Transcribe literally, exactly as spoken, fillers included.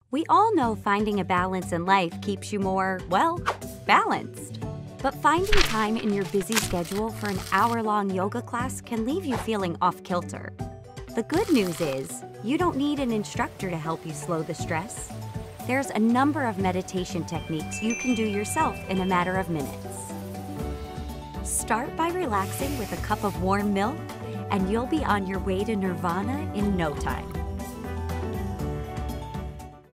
We all know finding a balance in life keeps you more, well, balanced. But finding time in your busy schedule for an hour-long yoga class can leave you feeling off-kilter. The good news is, you don't need an instructor to help you slow the stress. There's a number of meditation techniques you can do yourself in a matter of minutes. Start by relaxing with a cup of warm milk, and you'll be on your way to nirvana in no time.